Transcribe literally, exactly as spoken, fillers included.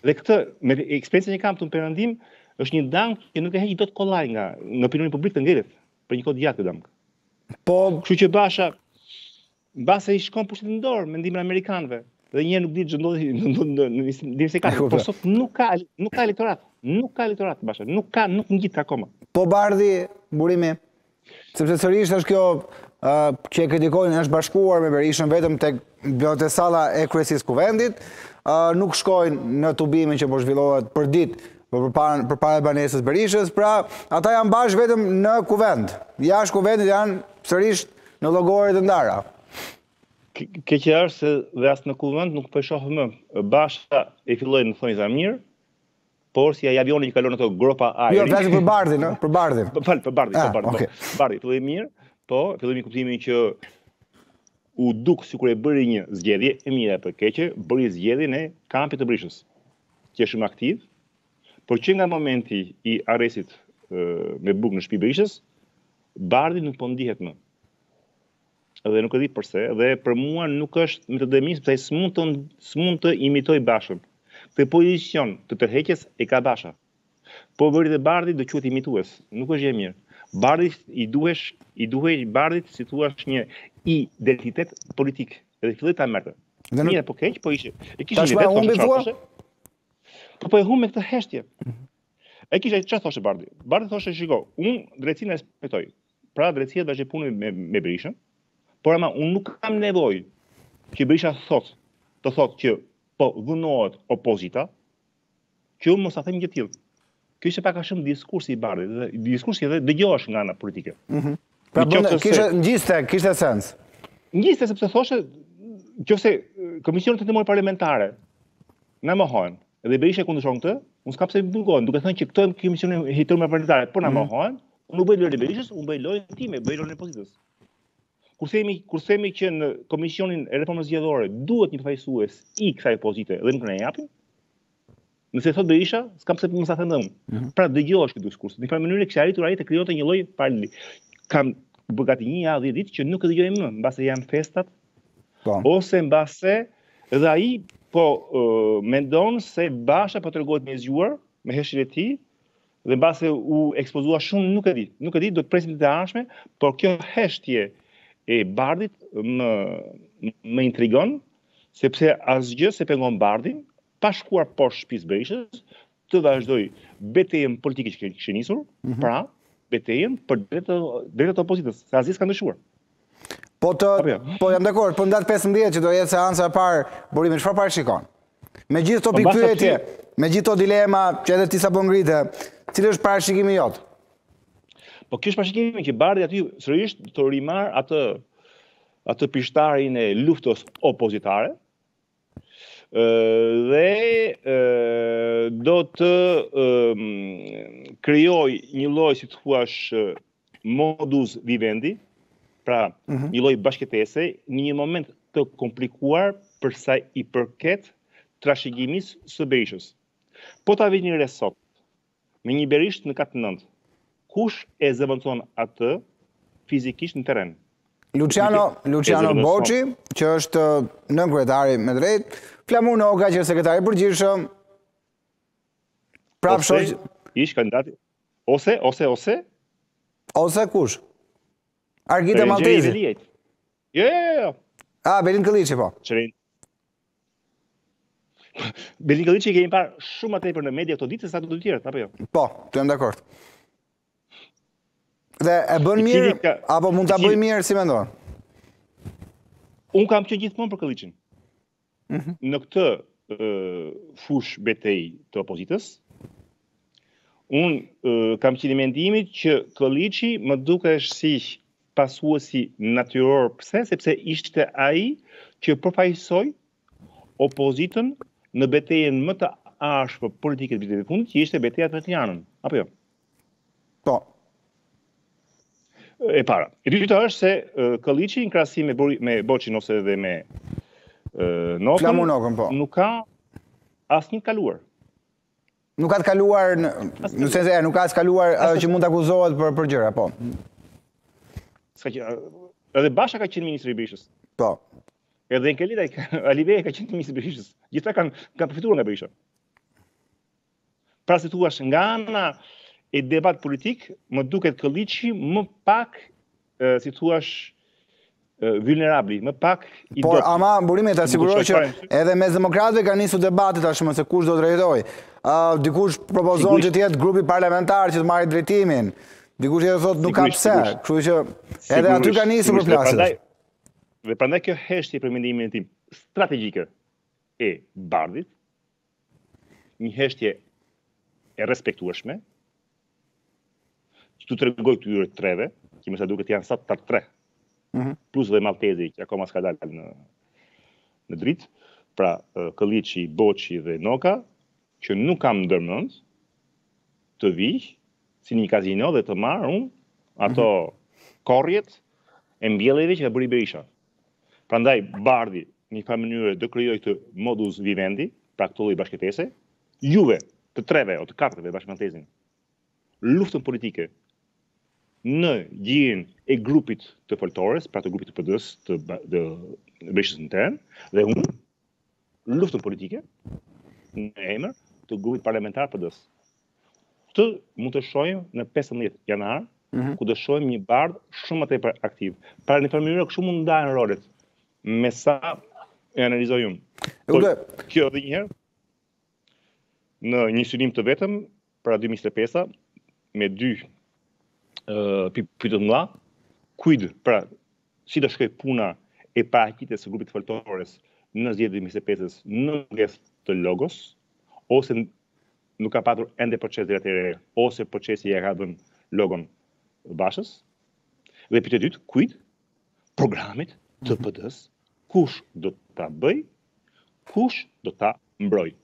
Dhe këtë, me eksperiencën që kam të në perëndim, është një dëm që nuk e heq dot kollaj nga në opinionin publik të ngjelet për një kohë të gjatë këtë dëm. Po, kështu që Basha, mbase i shkon pushtetin në dorë mendimin e amerikanëve. Dhe një nuk di ç'do ndodhi në visin e katërt, por sot nuk ka nuk ka elektorat, nuk ka elektorat Basha, nuk ka nuk ngjit akoma. Po Bardhi, burimi, sepse sërish është kjo uh, që e kritikojnë është bashkuar me Berishën vetëm tek bibliotesalla e kryesisë kuvendit, uh, nuk shkojnë në tubimin që po zhvillohet për ditë përpara përpara banesës Berishës, pra ata janë bashkë vetëm në kuvend. Jashtë kuvendit janë sërish në llogore të ndara. Keqja është se dhe as në kuvend nuk po e shoh më. Basha e filloi në thonjza mirë, por si ai avioni që kalon ato gropa ajri. Jo, flasim për Bardhin, ëh, për Bardhin. Fal, për Bardhin, ah, për Bardhin. Okay. Po. Bardhi filloi mirë, po, filloi me kuptimin që u duk sikur e bëri një zgjedhje e mirë apo e keqe, bëri zgjedhjen e kampit të Berishës, që është shumë aktiv, por që nga momenti i arrestit uh, me buk në shtëpi Berishës, Bardhi nuk po ndihet më. Dhe nuk e di përse, dhe për mua nuk është me të dëmis, sepse s'mund të s'mund të imitoj Bashën. Këtë pozicion të tërheqjes e ka Basha. Po bëri dhe Bardhi do quhet imitues, nuk është gjë e mirë. Bardhi i duhesh, i duhej Bardhit si thua një identitet politik, edhe filloi ta merrte. Nuk... Mirë po keq, po ishte. E kishte një vetë thoshte. Po po e humbe këtë heshtje. E kishte çfarë thoshte Bardhi? Bardhi thoshte shiko, unë drejtsinë e respektoj. Pra drejtësia do të punoj me me Berishën. Por ama unë nuk kam nevojë që Berisha thot, të thotë që po dhunohet opozita, që unë mos ta them gjë të tillë. Ky ishte pak a shumë diskursi i Bardhit, dhe diskursi edhe dëgjohesh nga ana politike. Mhm. Pra bën kishte ngjiste, kishte sens. Ngjiste sepse thoshte nëse komisionet hetimore parlamentare na mohojnë, dhe Berisha kundërshton këtë, unë s'kam pse të mungohem, duke thënë që këto komisione hetimore parlamentare po na mohojnë, unë nuk bëj lojën e Berishës, unë bëj lojën time, bëj lojën e opozitës. Kur themi, kur themi që në Komisionin e Reformës Zgjedhore duhet një përfaqësues i kësaj opozite dhe nuk na japin, nëse thot Berisha, s'kam pse mos ta them unë. Mm-hmm. Pra dëgjohesh këtë diskurs. Në një mënyrë kishte arritur ai të krijonte një lloj parali. Kam gati një javë dhjetë ditë që nuk e dëgjoj më, mbase janë festat. Po. Ose mbase edhe ai po uh, mendon se Basha po tregohet me zgjuar me heshtjen e tij dhe mbase u ekspozua shumë, nuk e di. Nuk e di, do të presim të ardhshme, por kjo heshtje e Bardhit më, më intrigon, sepse asgjë se pengon Bardhin, pa shkuar poshtë shtëpisë Berishës, të vazhdoj betejën politike që kishte nisur, mm-hmm. pra betejën për drejtat e opozitës, se asgjë s'ka ndryshuar. Po të, po jam dakord, po në datë pesëmbëdhjetë që do jetë seanca e parë burimit, çfarë parë shikon? Me gjithë to pikpyetje, me gjithë to dilema që edhe ti sapo ngrite, cili është parashikimi jot? Po kjo është parashikimi që Bardhi aty sërish të rimarr atë atë pishtarin e luftës opozitare, dhe do të krijoj një lloj, si thuash, modus vivendi, pra mm-hmm. një lloj bashkëtese në një moment të komplikuar për sa i përket trashëgimisë së Berishës. Po ta vini re sot me një Berishë në katë nëntë, kush e zëvendëson atë fizikisht në terren? Luciano, Luciano Boçi, që është nënkryetari me drejt, Flamur Noga, që është sekretari i përgjithshëm, prap shoq ish kandidati. Ose, ose, ose? Ose kush? Argita Maltezi. Jo, jo, jo. Ah, Belin Këlliçi, po. Çerin. Belin Këlliçi kemi parë shumë më tepër në media këto ditë se sa të tjerët, apo jo? Po, të jam dakord. Dhe e bën mirë, ka, apo mund ta bëj mirë, si mendon? Unë kam qenë gjithmonë për Këlliçin. Mm-hmm. Në këtë uh, fush betej të opozitës, unë uh, kam qenë mendimit që Këlliçi më dukesh si pasuesi natyror. Pse? Sepse ishte ai që përfaqësoi opozitën në betejën më të ashpër politike të vitit të fundit, që ishte betejë për Tiranën, apo jo? Po. E para. E dyta është se uh, Këlliçi në krahasim me, me Boçin ose edhe me uh, Nokën, Nokën po. Nuk ka asnjë të kaluar. Nuk ka të kaluar në, në sense, nuk ka të kaluar uh, që mund të akuzohet për, për gjëra, po. Ska që, uh, edhe Basha ka qenë ministri i Berishës. Po. Edhe Enkelida, Aliveja ka qenë ministri i Berishës. Gjithta kanë kanë përfituar nga Berisha. Pra se thuash nga ana e debat politik, më duket Kolliçi më pak, si thuash, vulnerabli, më pak i Por, dobët. ama, burimi ta siguroj që edhe mes demokratëve ka nisur debati tashmë se kush do drejtoj. Dikush propozon që të jetë grupi parlamentar që të marrë drejtimin. Dikush edhe thotë nuk ka pse. Kështu që edhe aty ka nisur për plasjes. Dhe prandaj kjo heshtje për mendimin tim strategjike e Bardhit, një heshtje e respektueshme, që tu të regoj këtyre treve, që më sa duket janë sa të tre, plus dhe Maltezi, që akoma s'ka dalë në, në dritë, pra Kolliçi, Boçi dhe Noka, që nuk kam ndërmend të vijë si një kazino dhe të marrë unë ato korrjet e mbjelljeve që ka bëri Berisha. Prandaj Bardhi në një farë mënyrë do krijoj këtë modus vivendi, pra këtë lloj bashkëtese, juve të treve o të katërve bashkë me Maltezin, luftën politike në gjirin e grupit të foltores, pra të grupit të P D-s, të, të Berishës intern, dhe unë luftën politike në emër të grupit parlamentar P D-s. Këtë mund të shohim në pesëmbëdhjetë janar, ku do shohim një Bardh shumë më tepër aktiv. Pra në farë mënyrë kështu mund ndahen rolet me sa e analizoj unë. Por kjo edhe një herë në një synim të vetëm pra dy mijë e njëzet e pesë me dy pyetje të mëdha, kujt pra si do shkoj puna e paraqitjes së grupit foltores në zgjedhjet e dy mijë e njëzet e pesës në mungesë të logos, ose nuk ka patur ende proces deri atëherë, ose procesi ja ka dhënë logon Bashës. Dhe pyetja e dytë, kujt programit të P D-s, kush do ta bëj, kush do ta mbroj.